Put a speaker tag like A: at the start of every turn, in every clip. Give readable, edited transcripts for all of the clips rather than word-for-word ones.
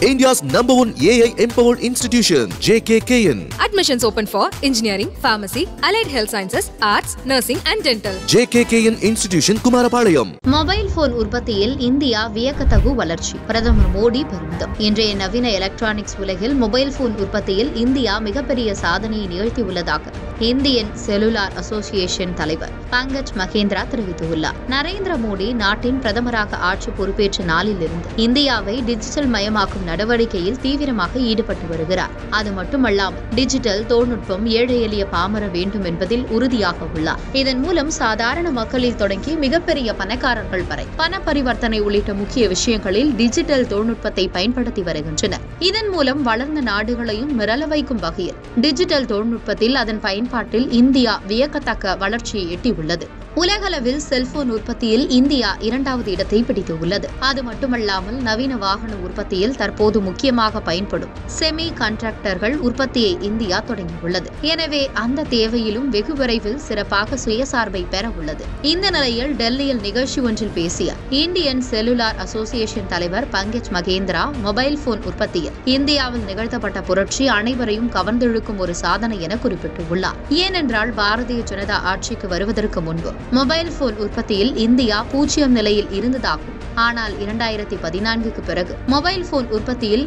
A: India's #1 AI empowered institution, JKKN.
B: Admissions open for engineering, pharmacy, allied health sciences, arts, nursing and dental.
A: JKKN Institution, Kumarapalayam.
C: Mobile phone உற்பத்தியில் India வியக்கத்தகு வளர்ச்சி. பிரதமர் மோடி பெருமிதம். இன்றைய நவீன electronics உலகில் மொபைல் போன் உற்பத்தியில் இந்தியா மிகப்பெரிய சாதனையை நிகழ்த்தியுள்ளதாக இந்தியன் செல்லுலார் அசோசியேஷன் தலைவர் பங்கஜ் மகேந்திரா தெரிவித்துள்ளார். நரேந்திர மோடி நாட்டின் பிரதமராக ஆட்சி பொறுப்பேற்ற நாளிலிருந்து இந்தியாவை டிஜிட்டல் மயமாக்கும் நடவடிக்கையில் தீவிரமாக ஈடுபட்டு வருகிறார். அது மட்டுமல்லாமல் டிஜிட்டல் தொழில்நுட்பம் ஏழை எளிய பாமர வேண்டும் என்பதில் உறுதியாக உள்ளார். இதன் மூலம் சாதாரண மக்களில் தொடங்கி மிகப்பெரிய பணக்காரர்கள் வரை பண பரிவர்த்தனை உள்ளிட்ட முக்கிய விஷயங்களில் டிஜிட்டல் தொழில்நுட்பத்தை பயன்படுத்தி வருகின்றனர். இதன் மூலம் வளர்ந்த நாடுகளையும் மிரள வைக்கும் வகையில் டிஜிட்டல் தொழில்நுட்பத்தில் அதன் பயன்பாட்டில் இந்தியா வியக்கத்தக்க வளர்ச்சியை எட்டியுள்ளது. உலகளவில் செல்போன் உற்பத்தியில் இந்தியா 2வது இடத்தை பிடித்துள்ளது. அது மட்டுமல்லாமல் நவீன வாகன உற்பத்தியில் தற்போது முக்கியமாக பயன்படும் செமி கண்டக்டர்கள் உற்பத்தியை இந்தியா தொடங்கியுள்ளது. எனவே அந்த தேவையிலும் வெகு விரைவில் சிறப்பாக சுயசார்பை பெற உள்ளது. இந்த நிலையில் டெல்லியில் நிகழ்ச்சி ஒன்றில் பேசிய இந்தியன் செல்லுலார் அசோசியேஷன் தலைவர் பங்கஜ் மகேந்திரா மொபைல் போன் உற்பத்தியில் இந்தியாவில் நிகழ்த்தப்பட்ட புரட்சி அனைவரையும் கவர்ந்தெழுக்கும் ஒரு சாதனை என குறிப்பிட்டுள்ளார். ஏனென்றால் பாரதிய ஜனதா ஆட்சிக்கு வருவதற்கு முன்பு மொபைல் போன் உற்பத்தியில் இந்தியா 0 நிலையில் இருந்ததாகும். ஆனால் 2014க்கு பிறகு மொபைல் போன் உற்பத்தியில்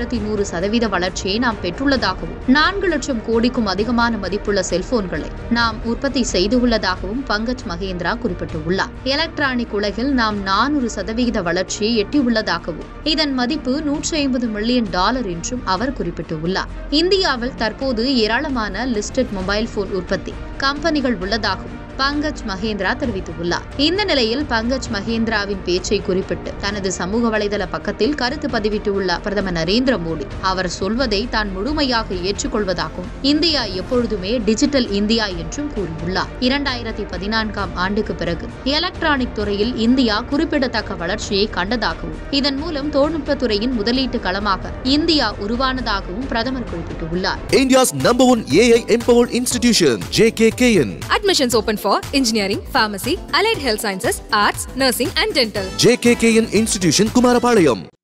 C: 2100% வளர்ச்சியை நாம் பெற்றுள்ளதாகவும் 4 லட்சம் கோடிக்கும் அதிகமான மதிப்புள்ள செல்போன்களை நாம் உற்பத்தி செய்துள்ளதாகவும் பங்கஜ் மகேந்திரா குறிப்பிட்டுள்ளார். எலக்ட்ரானிக் உலகில் நாம் 400% வளர்ச்சியை எட்டியுள்ளதாகவும் இதன் மதிப்பு $150 மில்லியன் என்றும் அவர் குறிப்பிட்டுள்ளார். இந்தியாவில் தற்போது ஏராளமான லிஸ்டட் மொபைல் போன் உற்பத்தி கம்பெனிகள் உள்ளதாகவும் பங்கஜ் மகேந்திரா தெரிவித்துள்ளார். இந்த நிலையில் பங்கஜ் மகேந்திராவின் பேச்சை குறிப்பிட்டு தனது சமூக வலைதள பக்கத்தில் கருத்து பதிவிட்டுள்ள பிரதமர் நரேந்திர மோடி அவர் சொல்வதை தான் முழுமையாக ஏற்றுக்கொள்வதாகவும் இந்தியா எப்பொழுதுமே டிஜிட்டல் இந்தியா என்றும் கூறியுள்ளார். 2014ஆம் ஆண்டுக்கு பிறகு எலக்ட்ரானிக் துறையில் இந்தியா குறிப்பிடத்தக்க வளர்ச்சியை கண்டதாகவும் இதன் மூலம் தொழில்நுட்பத்துறையின் முதலீட்டு களமாக இந்தியா உருவானதாகவும் பிரதமர் குறிப்பிட்டுள்ளார்.
A: India's #1 AI empowered institution, JKKN.
B: Admissions open for engineering, pharmacy, allied health sciences, arts, nursing and dental.
A: JKKN Institution, Kumarapalayam.